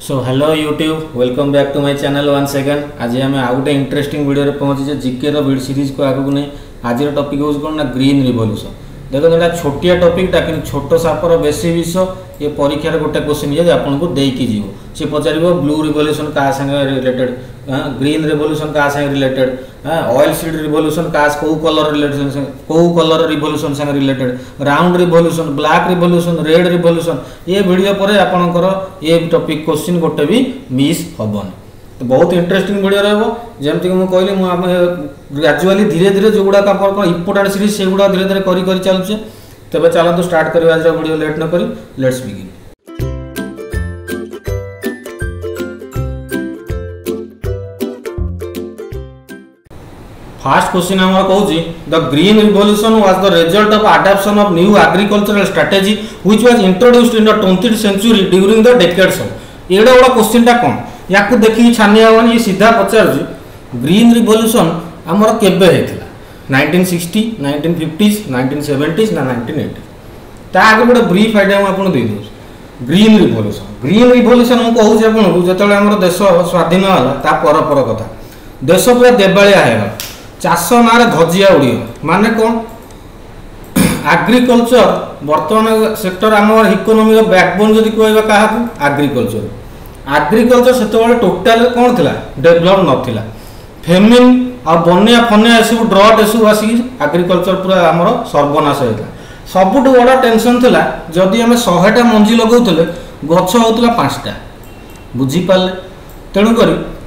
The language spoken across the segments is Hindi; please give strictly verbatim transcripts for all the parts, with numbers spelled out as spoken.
So hello YouTube welcome back to my channel one second आज आम आउ गोटे इंटरेस्टिंग वीडियो पहुंचे जीके रो वीडियो सीरीज को आगू नहीं आज टॉपिक हूँ कौन ना ग्रीन रिवोल्यूशन देखो यहाँ छोटिया टॉपिकटा कि छोट सापर बेसी विष ये परीक्षार गोटे क्वेश्चन ये आपको देकी जीव सी पचार ब्लू रिवोल्यूशन क्या संगे रिलेटेड ग्रीन रिवोल्यूशन क्या संगे रिलेटेड ऑयल सीड रिवोल्यूशन क्या कौ कलर रिलेटेड कौ कलर रिवोल्यूशन संगे related round revolution black revolution red revolution ये वीडियो पर आपंकर ये टॉपिक क्वेश्चन गोटे भी मिस हेबन तो बहुत इंटरेस्टिंग वीडियो रही जमीक मुझे कहली ग्राजुआली धीरे धीरे जो गुड़ाक इंपोर्टेंट सीरीज से गुड़ा धीरे धीरे करी करी चलुचे तेज चलते स्टार्ट करिए आज वीडियो लेट न करी लेट्स बिगिन। फर्स्ट क्वेश्चन आम कहूँ the green revolution was the result of adoption of new agricultural strategy which was introduced in the twenty century during the decades of एड़ा बड़ा क्वेश्चनटा कौन या देखिए छानिया ये सीधा पचार ग्रीन रिवोल्यूशन आमर केबे होता nineteen sixty nineteen fifties nineteen seventies ना नाइंटीन एटी ता आगे गोटे ब्रीफ आइडिया मुझे दे दूँ ग्रीन रिवोल्यूशन ग्रीन रिवोल्यूशन मुझे कहूँ आपको जो आम देश स्वाधीन है ता पर पर कथा देश पूरा देवालिया है चाष ना धजिया उड़ी माने कौन एग्रीकल्चर बर्तमान सेक्टर आम इकोनोमी बैकबोन जब कह क्या एग्रीकल्चर एग्रीकल्चर से टोटाल कौन थी डेभलप नाला फेमिन आ बनिया फनिया सब ड्रट एसब आसिक एग्रीकल्चर पूरा आमर सर्वनाश होता सबुठ बड़ा टेंशन थिला जदि आम शहेटा मंजी लगाऊे गछ होता पाँचटा बुझीपारे तेणुक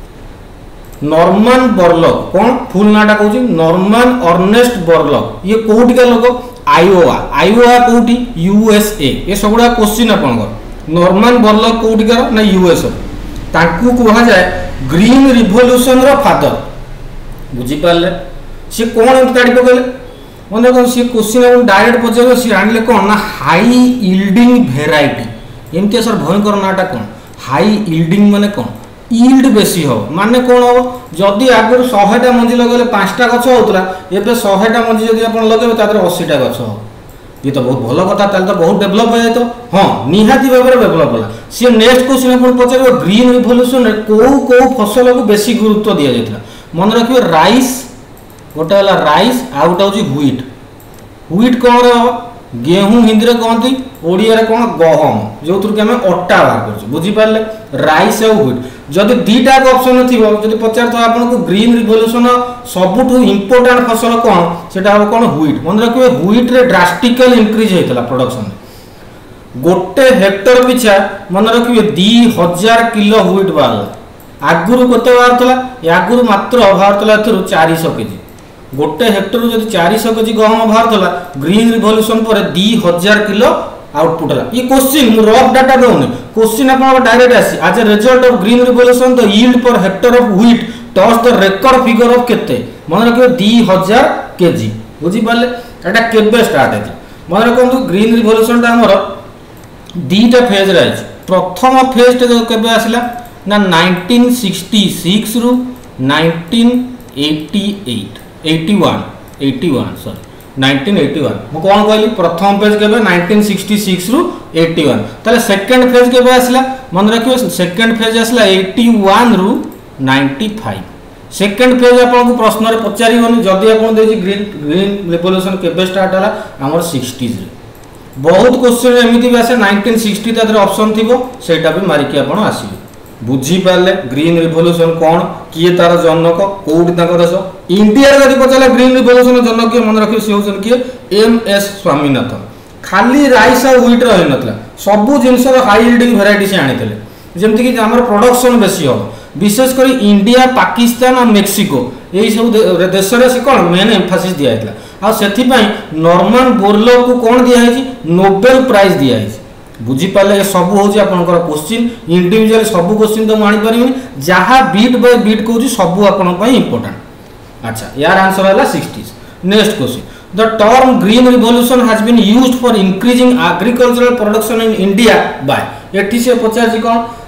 नॉर्मन बोरलॉग कौन फुल नाटा कहूँ नॉर्मन अर्नेस्ट बोरलॉग ये कौटिका लोक आयोवा आयोवा कौटी यूएसए ये सबुड़ा क्वेश्चन आपंकर नॉर्मन बोरलॉग कौटिकार ना यूएसए ताकू कहा जाए ग्रीन रिवोल्यूशन रो फादर बुझीपारे सी कौन एमती काढ़ी पकड़े मैंने कौन सी क्वेश्चन डायरेक्ट पचार सी आने कौन ना हाई इल्डिंग भेराइटी एमती सर भयंकर नाटा कौन हाई इल्डिंग माने कौन इल्ड बेसी हो माने कौन हम जदि आगुरी शहेटा मंजी लगे पाँचटा गछ होता एवं शहेटा मंजी जब आप लगे तार अशीटा गछ हो ये तो बहुत भल कथा तो बहुत डेभलप हो जाए हाँ निहाती भाव में डेभलप है सी नेक्स्ट क्वेश्चन आप पचार ग्रीन रिवोल्यूशन कौ कौ फसल को बेसी गुरुत्व दि जाता मन रखिए राइस गोटे है राइस आ गोटे हूँ ह्विट ह्विट कौन गेहूं हिंदी में कहती ओडिया कौन गहम जो थ्रू आम अटा बाहर कर बुझीपारे राइस और ह्विट जदि दीटा ऑप्शन थी जब पचार आपको ग्रीन रिवोल्यूशन सबुठ इंपोर्टेंट फसल कौन से कौन ह्विट मन रखिए ह्विट रे ड्रास्टिकल इंक्रीज होता प्रोडक्शन गोटे हेक्टर पिछा मन रखिए दी हजार किलो ह्विट बाहर आगुरी केते बाहर आगुरी मात्र बाहर चार सौ केजी गोटे हेक्टर जब चार सौ केजी गहम बाहर ग्रीन रिवोल्यूशन पर दी हजार किलो आउटपुट है ये क्वेश्चन मु रफ डाटा दूनी क्वेश्चन आप डायरेक्ट आसी as a result of green revolution the yield per hectare of wheat touch the record figure of केते मन रखिए दी हजार केजी बुझीपारे एटा केबे स्टार्ट है मन रखु ग्रीन रिवोल्यूशन टा हमर दीटा फेज रे अछि प्रथम फेज टे केबे आसिला ना नाइंटीन सिक्सटी सिक्स रु nineteen eighty eight eighty one eighty one sorry nineteen eighty one मु कौन कहली प्रथम फेज के नाइंटीन सिक्सटी सिक्स रु एटी वन ताले सेकंड फेज के आसला मन रखियो सेकंड फेज आसला एटी वन रु नाइंटी फाइव सेकंड फेज आपको प्रश्न रे पचारिबनी जदि आपन देछि ग्रीन ग्रीन रिवोल्यूशन केबे स्टार्ट हला हमर सिक्सटीज रे बहुत क्वेश्चन एमिति भी आसे नाइंटीन सिक्सटी तादर ऑप्शन थिबो सेटा भी मारिके आपन आसीबे बुझीपारे ग्रीन रिवोल्यूशन कौन किए तार जनक कौटी देश इंडिया जब पचारा ग्रीन रिवोल्यूशन जनक किए मन रखिए सी हूँ किए एम एस स्वामीनाथन खाली राइस और ह्विट रही नाला सबू जिनस हाई इल्डिंग भेराइटी से आनी जमीक आम प्रोडक्शन बेसी हम विशेषकर इंडिया पाकिस्तान और मेक्सिको यही सब देश से कौन मेन एम्फासिस दिखाई आ नॉर्मन बोरलॉग को कौन दिखाई नोबेल प्राइज दिखाई बुझीपारे सब हूँ आपंकर क्वेश्चन इंडिविजुअल सब क्वेश्चन तो मुझे पारि जहाँ बीट बाय बीट कहूँ सब आप इंपोर्टेंट अच्छा यार आंसर है sixties next question the term green revolution has been used for increasing agricultural production in India by एटी से पचार कौन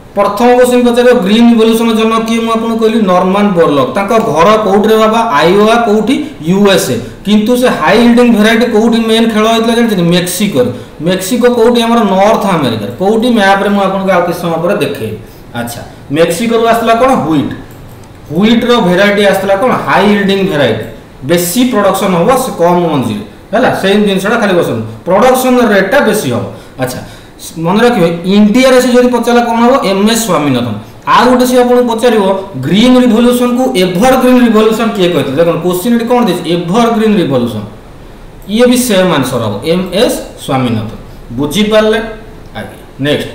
प्रथम क्वेश्चन पचार ग्रीन रिवोल्यूशन जनक किए मुझे कहली नॉर्मन बोरलॉग घर कौटे बाबा आयोवा कौटी यूएसए किंतु से हाई यील्डिंग वेराइटी कौटी मेन खेल होता जानते मेक्सिको मेक्सिको कौटी आम नॉर्थ अमेरिका कौटी मैप रे मुझे किस समय पर देखे। अच्छा मेक्सिको आसला कौन व्हीट व्हीट रो वेराइटी आसला कौन हाई यील्डिंग वेराइटी बेसी प्रोडक्शन हम से कम मंजी है सेम जिनसा खाली बस प्रोडक्शन रेटा बेसी हम। अच्छा मन रखिए इंडिया रे से जब पचारा कौन हम एम एस स्वामीनाथन आ गोटे सी आपको पचार ग्रीन रिवोल्यूशन को एवरग्रीन रिवोल्यूशन किए कहते देखो क्वेश्चन ये कौन देती एवरग्रीन रिवोल्यूशन ये भी सेम आंसर हम एम एस स्वामीनाथन बुझीपारे। आगे next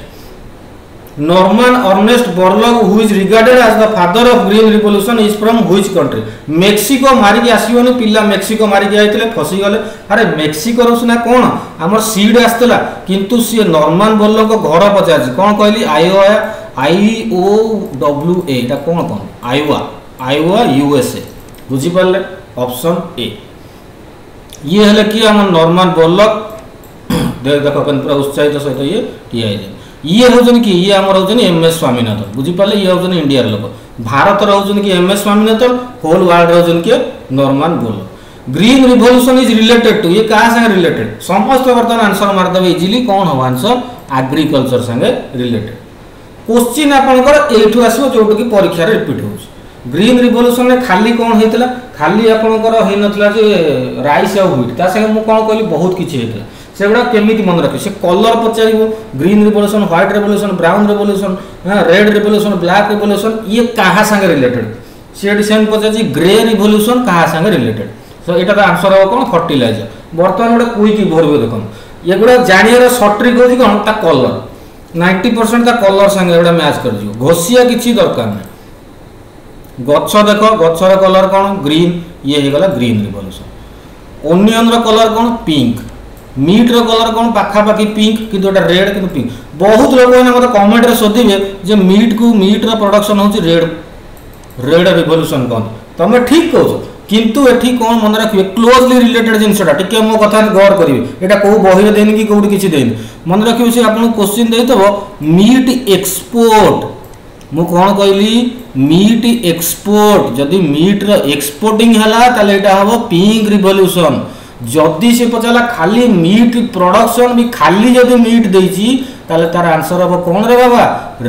Norman Ernest Borlaug who is regarded as the father of green revolution is from which country Mexico मारिक आसीबनी पिला मेक्सिको मारिक आइतले फसी गले अरे मेक्सिको रो सिना कोन हमर सीड आस्तला किंतु सी नॉर्मन बोरलॉग को घर पचार कौन कहली Iowa I O W A एटा कोन कोन आयोवा आयोवा यूएसए बुझी पारले ऑप्शन ए ये हले कि हमर नॉर्मन बोरलॉग देख देखो कन पूरा उत्साहित सहित ये टिया है ये हूँ कि ये आम हूँ एम एस स्वामीनाथन बुझीपारे ये हूँ इंडिया लोक भारत हूँ कि M S Swaminathan whole world हूँ कि Norman Borlaug green revolution is related to ये क्या संगे रिलेटेड समस्त बर्तमान आंसर मारदेवे इजिली कौन हम आंसर एग्रीकल्चर संगे रिलेटेड क्वेश्चन आपंकर एठू आसो जो कि परीक्षा रिपीट हो ग्रीन रिवोल्यूशन में खाली कौन होता खाली आपंकर होता राइस आ व्हीट ता संगे मुझे कौन कहली बहुत किसी होता से गुड़ा केमी मन रखे से कलर पचार green revolution white revolution brown revolution red revolution black revolution ये क्या संगे रिलेटेड सी सेम पचार ग्रे रिवोल्यूशन क्या संगे रिलेटेड सो यहाँ तो आंसर हम कौन फर्टिलाइजर बर्तमान गोटे क्विक भरवे देख ये गुड़ा जानवर सर्ट ट्रिक हो कौन ता कलर नाइंटी परसेंट ता कलर संगे गोटे मैच कर घोषिया किसी दरकार नहीं गछ देख गचर कलर कौन ग्रीन ये होगा ग्रीन रिवोल्यूशन ओनियन कलर कौन पिंक मीट रो कलर कौन पाखापाखी पिंक किंतु एटा रेड किंतु पिंक बहुत लोग मैंने मतलब कमेंट रे सोधिबे जे मीट को मीट रो प्रोडक्शन होची रेड रेड रिवोल्यूशन कौन तमे ठीक कहू किंतु एठी कौन मन रखिबे क्लोजली रिलेटेड जिनसटा टिके मो कथा गौर करिवे एटा को बहिरे देन कि कोउडी किछि देन मन रखिबे से आपन क्वेश्चन देइतबो मीट एक्सपोर्ट मु कौन कहली मीट एक्सपोर्ट जदि मीट रो एक्सपोर्टिंग हला ताले एटा हबो पिंक रिवोल्यूशन जदि से पचारा खाली मीट प्रोडक्शन भी खाली जदि मीट देइची ताले तार आंसर हम कौन रे बाबा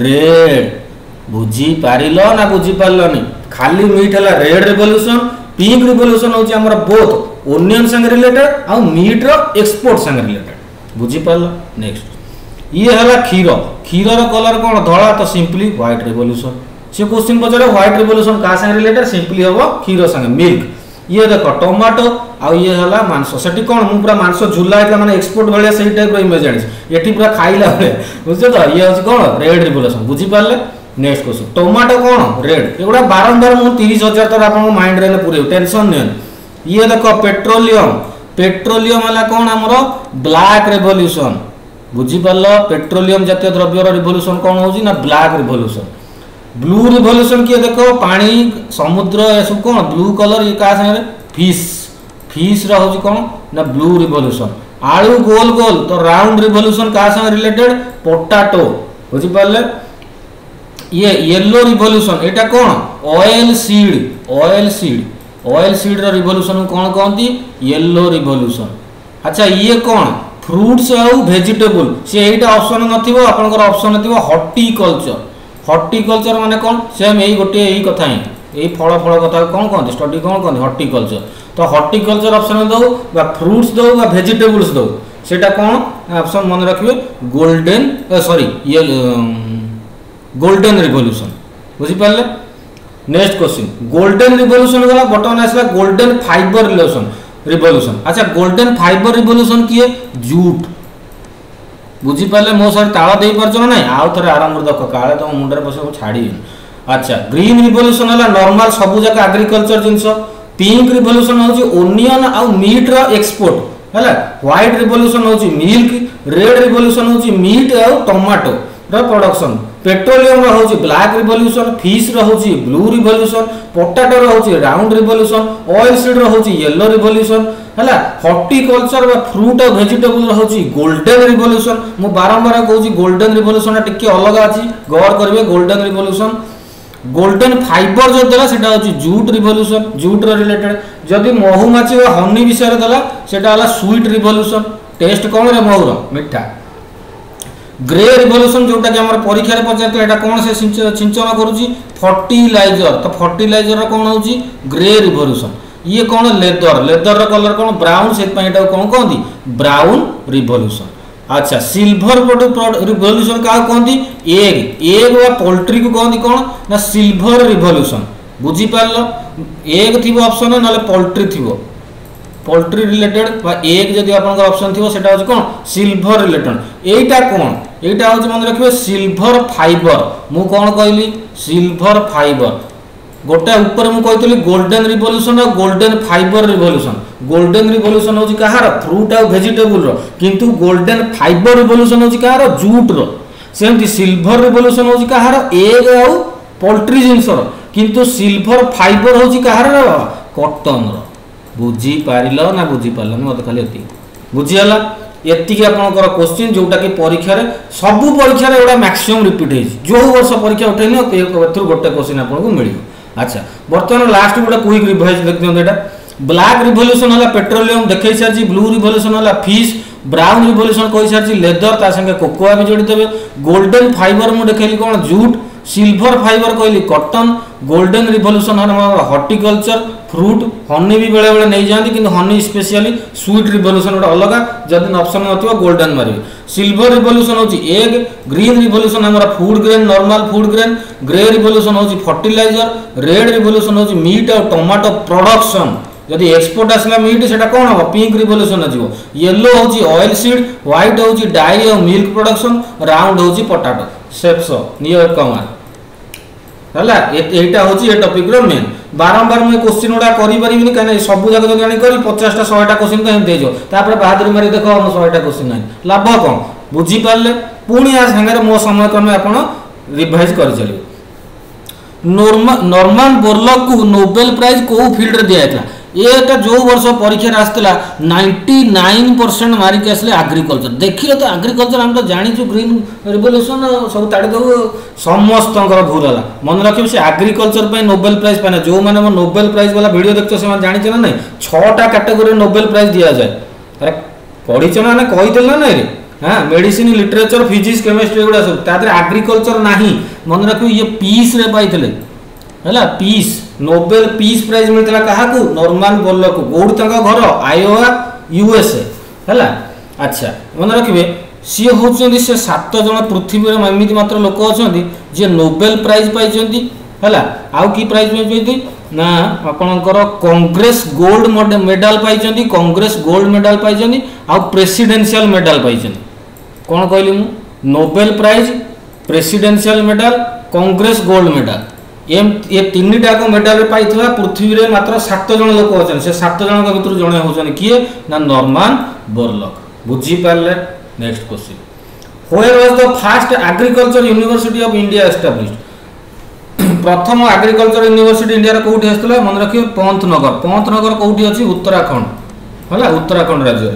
रेड बुझी पारिल ना बुझी पारलनी खाली मीट है रेड रिवोल्यूशन पिंक रिवोल्यूशन हूँ आमर बोथ ओनियन संगे रिलेटेड आ मीट रो एक्सपोर्ट संगे रिलेटेड बुझी पारल। नेक्स्ट ये है क्षीर क्षीर कलर कौन धला तो सिंपली व्हाइट रिवोल्यूशन से क्वेश्चन पचारे व्हाइट रिवोल्यूशन क्या संगे रिलेटेड सिंपली हम क्षीर संगे मिल्क ये देख टमाटो आ ये है मांस से कौन मुझे पूरा मांस झुला है मैंने एक्सपोर्ट भाया से टाइप इमेज जानी ये पूरा खाइला बेले बुझे तो ये हूँ कौन रेड रिवोल्यूशन बुझीपारे। नेक्स्ट क्वेश्चन टमाटो कौन रेड एगुड़ा बारंबार मुझे तीस हजार तर आप माइंड रे पूरे टेंशन नहीं ये देख पेट्रोलियम पेट्रोलियम है कौन आमर ब्लैक रिवोल्यूशन बुझीपार पेट्रोलियम जातीय द्रव्यर रिवोल्यूशन कौन हो ब्लैक रिवोल्यूशन ब्लू रिवोल्यूशन किए देख पानी समुद्र सब कौन ब्लू कलर ये क्या संगे फिश फिश रा हूँ कौन ना ब्लू रिवोल्यूशन आलू गोल गोल तो राउंड रिवोल्यूशन क्या संगे रिलेटेड पोटाटो बुझीपारे। ये येलो रिवोल्यूशन एटा कौन oil seed oil seed oil seed रा रिवोल्यूशन कौन कहती येलो रिवोल्यूशन। अच्छा ये कौन फ्रूट्स आउ वेजिटेबल से एटा ऑप्शन नथिबो आपनकर ऑप्शन नथिबो हॉर्टिकल्चर हॉर्टिकल्चर माने कौन सेम यही गोटे यही कथा ही यही फल फल कथा कौन कहते स्टडी कौन कहते हॉर्टिकल्चर तो हॉर्टिकल्चर ऑप्शन दो बा फ्रूट्स दो बा वेजिटेबल्स दो सेटा कौन ऑप्शन मन रखिए गोल्डन सॉरी ये गोल्डन रिवोल्यूशन बुझीपारे। नेक्स्ट क्वेश्चन गोल्डन रिवोल्यूशन गला बटन आसला गोल्डन फाइबर रिवोल्यूशन रिवोल्यूशन। अच्छा गोल्डन फाइबर रिवोल्यूशन किए जूट बुझीपारे मो सर ताल दे पारछ ना आउ थे आरंभ देख काले तुम मुंडे बस छाड़ी। अच्छा ग्रीन रिवोल्यूशन है नॉर्मल सबू जाक एग्रीकल्चर जिनस पिंक रिवोल्यूशन हूँ ओनियन आउ मीट रो एक्सपोर्ट है व्हाइट रिवोल्यूशन हूँ मिल्क रेड रिवोल्यूशन हूँ मीट आउ टमाटो रो प्रोडक्शन पेट्रोलियम हूँ ब्लैक रिवोल्यूशन फिश हूँ ब्लू रिवोल्यूशन पोटाटो हूँ राउंड रिवोल्यूशन ऑयल सीड हूँ येलो रिवोल्यूशन है हॉर्टिकल्चर बा फ्रूट और वेजिटेबल होची गोल्डन रिवोल्यूशन मु बारंबार कहूँ गोल्डन रिवोल्यूशन टिके अलग अच्छी गौर करेंगे गोल्डन रिवोल्यूशन गोल्डन फाइबर जो देला सेटा होची जूट रिवोल्यूशन जूट रो रिलेटेड जदि महुमाछी व हनी विषय देला सेटा हला स्वीट रिवोल्यूशन टेस्ट कौन रे महुर मिठा ग्रे रिवोल्यूशन जोटा कि हमर परीक्षा रे पचारते एटा कौन से सिंचन करूची फर्टिलाइजर तो फर्टिलाइजर रो कौन होची ग्रे रिवोल्यूशन ये कौन लेदर लेदर रो कलर कौन ब्राउन से एटा कौन कहंदी ब्राउन रिवोल्यूशन अच्छा सिल्वर रिवोल्यूशन क्या कहती एग एग व पोल्ट्री को कहती कौन ना सिल्वर रिवोल्यूशन बुझी पार एग थी ऑप्शन ना पोल्ट्री थी पोल्ट्री रिलेटेड एग जदि आप ऑप्शन थी सेटा कौन सिल्वर रिलेटेड एटा कौन एटा हूँ मन रखिए सिल्वर फाइबर मु कौन कहली सिल्वर फाइबर गोटे ऊपर मुझे कही गोल्डन रिवोल्यूशन और golden fibre revolution golden revolution हूँ कहार फ्रूट और वेजिटेबल किंतु गोल्डन फाइबर रिवोल्यूशन हूँ कहार जूट रो सेमती सिल्वर रिवोल्यूशन हूँ कहार एग आउ पोल्ट्री जिनस किंतु सिल्वर फाइबर हूँ कहार कॉटन रो बुझी पार ना बुझी पार मत खाली ये बुझीगला एति आपंकर क्वेश्चन जोटा कि परीक्षा सबू परीक्षा एटा मैक्सिमम रिपीट हो जो वर्ष परीक्षा उठेनी गोटे क्वेश्चन आपको मिल अच्छा बर्तमान लास्ट गोटे क्विक रिवाइज देख दिखाँ यहाँ ब्लैक रिवोल्यूशन है पेट्रोलियम देखे सारी ब्लू रिवोल्यूशन है फिश ब्राउन रिवोल्यूशन कही सारी लेदर ता संगे कोकोआ भी जोड़ी देवे गोल्डन फाइबर मुझे देखली कौन जूट सिल्वर फाइबर कहली cotton golden revolution horticulture fruit honey भी बेले बेले नहीं जाती कि हनी स्पेशली स्वीट रिवोल्यूशन गोटे अलग जब ऑप्शन न गोल्डन मारे सिल्वर रिवोल्यूशन हूँ एग ग्रीन रिवोल्यूशन हमारा food grain normal food grain grey revolution हूँ फर्टिलाइजर रेड रिवोल्यूशन हूँ मीट और टमाटो प्रोडक्शन जदि एक्सपोर्ट आसला मीट से कौन हम पिंक रिवोल्यूशन हो येलो हूँ ऑयल सीड व्हाइट हूँ डायरी और मिल्क प्रोडक्शन राउंड हूँ पोटाटो सेप्स नियर कमार है हूँ ये टपिक मेन बारंबार मुझे क्वेश्चन गुड़ा करें कहीं सब जगह जब जानी करी पचासटा शहेटा क्वेश्चन तो एमती हो बहादुरी मारी देख हम शहेटा क्वेश्चन ना लाभ कौन बुझीपारे पुणी आ सागर मो समय क्रमे आप रिवाइज कर चलिए नॉर्मन बोरलॉग को नोबेल प्राइज कौ फील्ड रे दिया ये जो वर्ष परीक्षा आसला नाइंटी नाइन परसेंट मारिक आसले एग्रीकल्चर देखिए तो एग्रीकल्चर हम तो जाचु ग्रीन रिवोल्यूशन सब ताड़ी दे समस्त भूल है मन रखिए से एग्रीकल्चर पे नोबेल प्राइज पाने जो मैंने मो नोबेल प्राइज वाला वीडियो देखते से जानी ना नहीं छटा कैटेगोरी नोबेल प्राइज दिया जाए अरे पढ़ी ना ना कही ना नहीं हाँ मेडिसिन लिटरेचर फिजिक्स केमिस्ट्री गुड़ा सब एग्रीकल्चर ना मन रखिए ये पीस रे पाई है पीस नोबेल पीस प्राइज मिलता क्या नॉर्मन बोरलॉग को कौट घर आयोवा यूएसए है अच्छा मन रखिए सी हूँ से सात जन पृथ्वी में एमती मात्र लोक अच्छा जी नोबेल प्राइज पाई है आउ कि प्राइज पाई ना आपणकर कांग्रेस गोल्ड मेडल पाई कांग्रेस गोल्ड मेडल पाई आउ प्रेसिडेंशियल मेडल पाई कौन कहली मु Nobel prize presidential medal Congress gold medal ये तीन टाक मेडल पाई पृथ्वी रे मात्र सात जन लोक अच्छा से सात जन भर जड़े होती किए ना नॉर्मन बोरलॉग बुझीपारे next question where was the first agriculture university of India established प्रथम एग्रीकल्चर यूनिवर्सिटी इंडिया कौटी आसला मन रखिए पंतनगर पंतनगर कौटी अच्छी उत्तराखंड है उत्तराखंड राज्य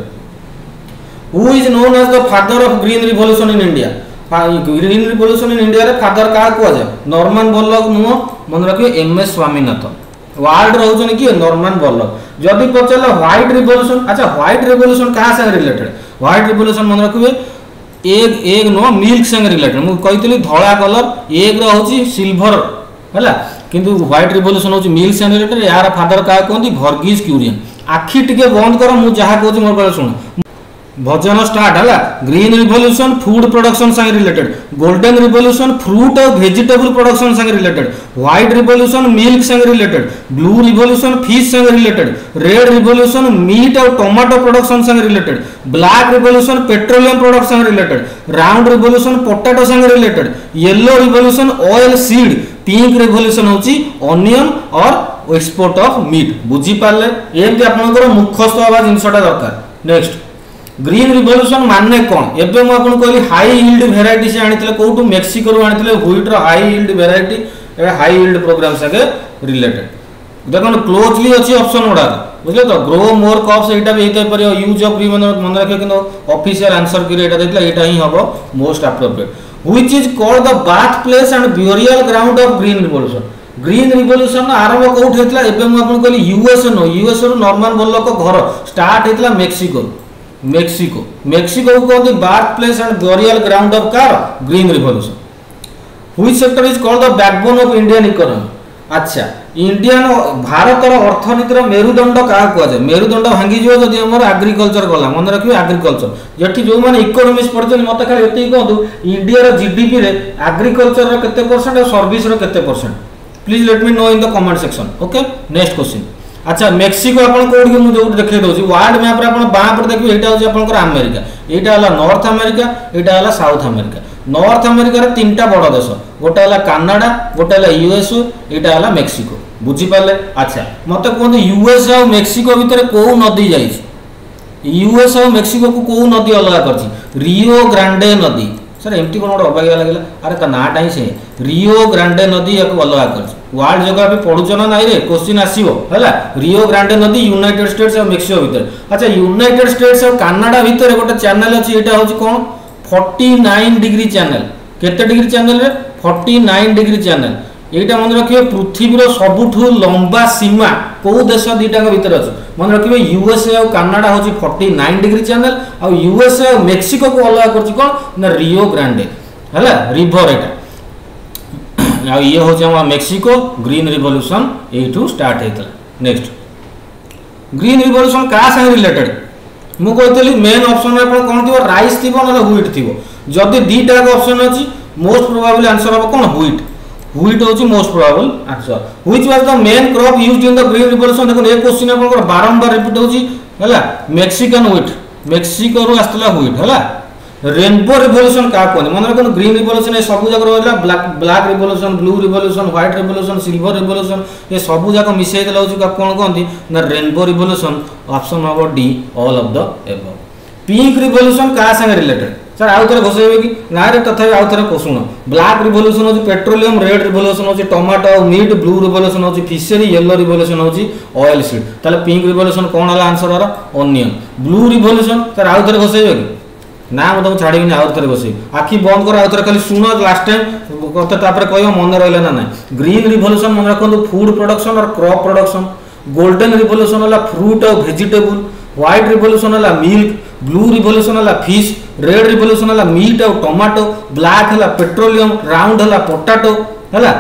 who is known as the father of green revolution in India green revolution in India रे फादर क्या कहुए नॉर्मन बोरलॉग नुह मन रखिए एम एस स्वामीनाथन वर्ल्ड रोचन किए नॉर्मन बोरलॉग जदि पचार व्हाइट रिवोल्यूशन अच्छा व्हाइट रिवोल्यूशन क्या संग रिलेटेड व्हाइट रिवोल्यूशन मन रखिए एग एग नुह मिल्क संग रिलेटेड मुझे कही धला कलर एग रोचे सिल्वर है किंतु व्हाइट रिवोल्यूशन हूँ मिल्क संग रिलेटेड यार फादर क्या कहते वर्गीज क्यूरियन आखि टिके बंद कर मुझे जहाँ कहूँ मोर कल शुण भजन स्टार्ट है ग्रीन रिवोल्यूशन फूड प्रोडक्शन संगे रिलेटेड गोल्डन रिवोल्यूशन फ्रूट और वेजिटेबल प्रोडक्शन संगे रिलेटेड व्हाइट रिवोल्यूशन मिल्क संगे रिलेटेड ब्लू रिवोल्यूशन फिश संगे रिलेटेड रेड रिवोल्यूशन मीट और टोमाटो प्रोडक्शन संगे related black revolution petroleum product संगे रिलेटेड राउंड रिवोल्यूशन पोटैटो संगे related yellow revolution oil seed pink revolution होची ऑनियन और एक्सपोर्ट ऑफ मीट बुझीपारे एमती आपंकर मुखस्थ हवा जिनसा दरकार नेक्स्ट ग्रीन रिवोल्यूशन माने कौन एवं मुझे कहली हाई यील्ड वेराइटी से आनी कौटू मेक्सिको आनी wheat high yield variety high yield programme संगे रिलेटेड देखो क्लोजली अच्छी ऑप्शन गुड़ाक बुझले तो ग्रो मोर कप्स एटा भी हेते परियो यूज ऑफ री मन मन रखियो किनो ऑफिशियल आंसर कि एटा देखला एटा ही हबो most appropriate which is called the birth place and burial ground of green revolution green revolution आरंभ कोठ हेतला एबे म आपन कहली यूएसए नो यूएसए रो नॉर्मन बोललो को घर स्टार्ट हेतला मेक्सिको मेक्सिको मेक्सिको को कहते birth place and burial ground of कार green revolution which sector is called the backbone of Indian economy अच्छा इंडियन भारत अर्थनीतिर मेरुदंड क्या कहुए मेरुदंड भांगी जो जदि हमर एग्रीकल्चर गला मन रखिए एग्रीकल्चर जेठी जो माने इकोनॉमिक्स पढ़ते मत खाली एति कहतु इंडिया रो जीडीपी रे एग्रीकल्चर रो केते परसेंट और सर्विस रो केते percent please let me know in the comment section okay next question अच्छा मेक्सिको आपन कोड के मु जो देखै दोची वर्ल्ड मैप रे आपन बाँ पर देखिए एटा होची आपन अमेरिका एटा हला नॉर्थ अमेरिका एटा हला साउथ अमेरिका नॉर्थ अमेरिका रे तीनटा बड़ देश गोटे हला कनाडा गोटे हला यूएसए एटा हला मेक्सिको बुझी पाले अच्छा मते कोन यूएसए और मेक्सिको भीतर को नदी जाई यूएसए और मेक्सिको को को नदी अलग करची रियो ग्रांडे नदी सर एमटी कोन अबागिया लागला अरे ता नाटा ही से रियो ग्रांडे नदी एक अलग करची वर्ल्ड ज्योग्राफी पढुछ ना नाइ रे क्वेश्चन आसीबो हला रियो ग्रांडे नदी यूनाइटेड स्टेट्स और मेक्सिको भीतर अच्छा यूनाइटेड स्टेट्स और कनाडा भीतर गोटे चैनल अछि एटा होची कोन उनचास डिग्री चैनल केते डिग्री चैनल रे उनचास डिग्री चैनल एटा मन रखियो पृथ्वीर सबुठु लंबा सीमा को देश दीटा के भीतर अछि मन रखियो यूएसए और कनाडा होची उनचास डिग्री चैनल और यूएसए और मेक्सिको को अलग करछि कोन ना रियो ग्रांडे हला रिवर एटा आ ये होची हम मेक्सिको ग्रीन रिवॉल्यूशन एठू स्टार्ट हेतला नेक्स्ट ग्रीन रिवॉल्यूशन का संग रिलेटेड मु कहतली मेन ऑप्शन रे आपण कोन थिबो राइस थिबो ना व्हीट थिबो जदी दीटा के ऑप्शन अछि मोस्ट प्रोबेबली आंसर हो कोन व्हीट व्हीट होची most probable answer which was the main crop used in the green revolution देखो ए क्वेश्चन आपण बारंबार रिपीट होची हला मेक्सिकन व्हीट मेक्सिको रो आस्तला व्हीट हला रेनबो रिवॉल्यूशन का कोन मन रखन ग्रीन रिवॉल्यूशन ए सब जगह रहला black black revolution blue revolution white revolution silver revolution ए सब जगह मिसै देला होची कोन कोनती ना rainbow revolution option number D all of the above pink revolution का संग रिलेटेड सर आउ थरे घोषैबे कि ना रे तथापि आउ थरे कोसुण ब्लैक रिवॉल्यूशन होची पेट्रोलियम रेड रिवॉल्यूशन होची टोमेटो मीट ब्लू रिवॉल्यूशन होची फिशरी येलो रिवॉल्यूशन होची ऑयल सीड ताले पिंक रिवॉल्यूशन कोन हला आंसर हरा ओनियन ब्लू रिवॉल्यूशन सर आउ थरे घोषैबे कि ना म तो छाड़ी बिना आउ थरे घोषै आखि बंद कर आउ थरे खाली सुनो लास्ट टाइम करते तापर कहयो मन रहले ना ना ग्रीन रिवॉल्यूशन मन रखंतु फूड प्रोडक्शन और क्रॉप प्रोडक्शन गोल्डन रिवॉल्यूशन हला फ्रूट और वेजिटेबल व्हाइट रिवॉल्यूशन हला मिल्क ब्लू रिवॉल्यूशन हला फिश रेड रिवॉल्यूशन हला मीट और टोमेटो ब्लैक हला पेट्रोलियम राउंड हला पोटैटो हला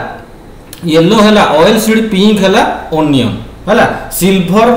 येलो हला ऑयल सीड पिंक हला ओनियन हला सिल्वर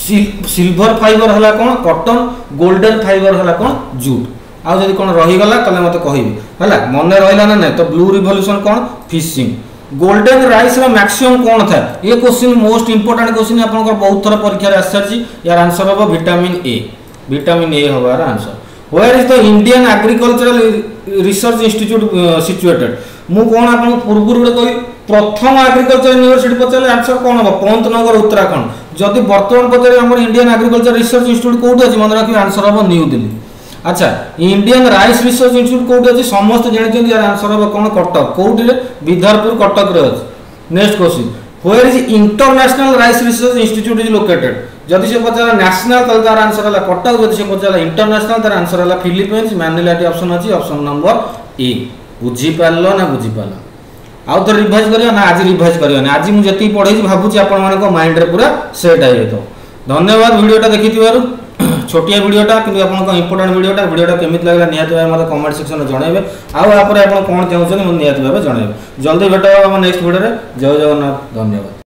सिल्वर फाइबर हला कोन कॉटन गोल्डन फाइबर हला कोन जूट आ जदी कोन रही गला तले मते कहिबे हला मने रहिला ना नै तो ब्लू रिवॉल्यूशन कोन फिशिंग गोल्डन राइस रो मैक्सिमम कोन था ये क्वेश्चन मोस्ट इंपोर्टेंट क्वेश्चन आपन को बहुत थरा परीक्षा रे आसछि यार आंसर होबो विटामिन ए विटामिन ए होबार answer where is the Indian agricultural research institute situated मु कोन आपन पूर्व रे कहि प्रथम एग्रीकल्चर यूनिवर्सिटी पचले आंसर कोन होबो पंतनगर उत्तराखंड जदी वर्तमान पचले हमर इंडियन एग्रीकल्चर रिसर्च इंस्टीट्यूट कोठी अछि मन राखि आंसर होबो न्यू दिल्ली अच्छा इंडियन राइस रिसर्च इंस्टीट्यूट कोठी अछि समस्त जानि यार आंसर होबो कोन कटक कोठी रे विदर्भपुर कटक रे अछि next question where is international rice research institute is located जदि से पचला नेशनल तल तार आंसर हला कटक जदि से पचला इंटरनेशनल तार आंसर हला फिलीपींस मैनिलाटी ऑप्शन अछि ऑप्शन नंबर ए बुझी पारलो ना बुझी पाला आउ तो रिवाइज करियो ना आज रिवाइज करियो ना आज मु जति पढै छी भाबुची आपण माने को माइंड रे पूरा सेट आइ जेतो धन्यवाद वीडियोटा देखिथिबारु छोटिया वीडियोटा किंतु आपण को इंपोर्टेंट वीडियोटा वीडियोटा केमित लागला निहात भाबे मते कमेंट सेक्शन में जणाइबे आउ आ पर आपण कोन चाहउछन मु निहात भाबे जणाइबे जल्दी भेट हम नेक्स्ट वीडियो रे जय जगन्नाथ धन्यवाद।